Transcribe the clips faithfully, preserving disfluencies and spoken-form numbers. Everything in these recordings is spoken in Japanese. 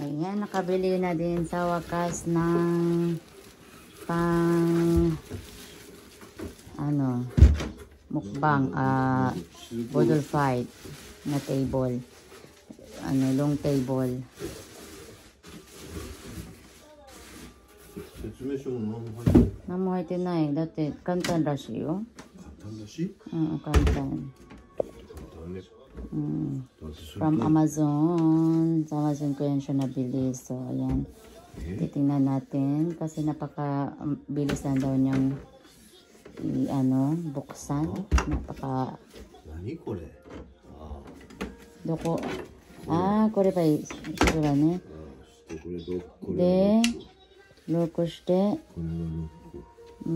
Ayan, nakabili na din sa wakas ng pang ano, mukbang, ah, uh, bottle fight na table. Ano, long table. 説明書も何も入ってない。 何も入ってない。だって簡単らしいよ。 簡単だし？ うん、簡単。 簡単ね。 うん。From Amazon. Sa Amazon ko yan siya nabili. So, ayan. Titingnan natin. Kasi napaka bilis na daw niyang i, ano, buksan. Napaka... Naniこれ? Ah. どこ? Ah, こればいい。それはね。で、ロックして、うん。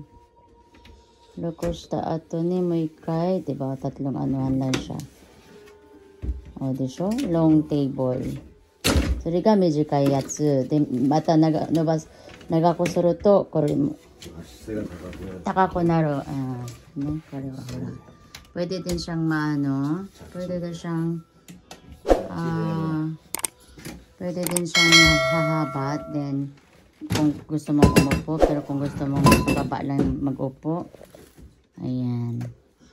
ロックした後にもう一回、diba, tatlong anuhan lang siya. O, でしょ? Long table. それが短いやつ。で、また長伸ばす、長くすると、これも、高くなる。あね、これはほら。Pwede din siyang maano. Pwede din siyang, ah, pwede din siyang hahabat. Then, kung gusto mong umupo, pero kung gusto mong baba lang mag-upo. Ayan.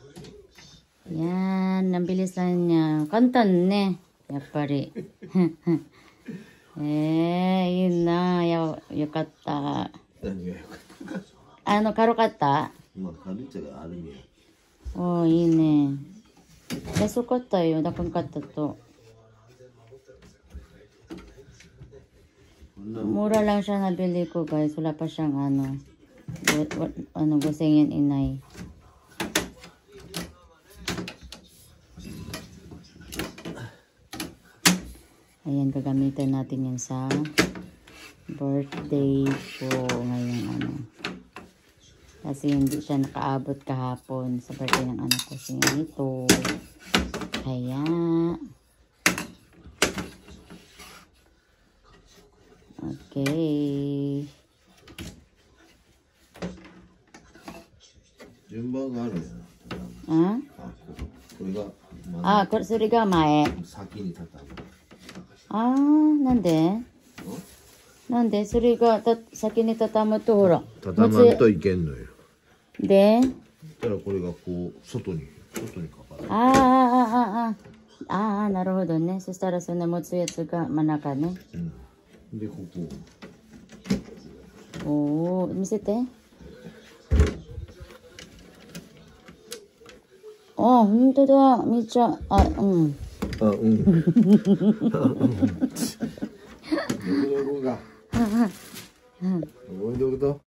Yan, nabilis lang niya. Kantan ne. Yappari. Eh, yun na. Yokatta. Ano, karukatta? Oh, yun eh. Nasukatta yun. Dakang katta to. Mura lang siya nabili ko, guys. Wala pa siyang ano. Ano, gusingin inay. Ayan, gagamitin natin yan sa birthday ko ngayong ano. Kasi hindi siya nakaabot kahapon sa birthday ng anak ko. Kasi ito. Kaya, okay. 順番があるんやな。 あ? これが、 あ、これ、それが前。 先に畳む。 あー、なんでなんでそれがた先に畳むとほら。 畳まんといけんのよ。 でだからこれがこう、外に、外にかかる。 あーあーあーあーあー、なるほどね。そしたらその持つやつが真ん中ね。 うん。で、ここ。 おお、見せて。あ、ほんとだ。めっちゃ、あ、うん。 あ、うん。どこどこが。どこどこと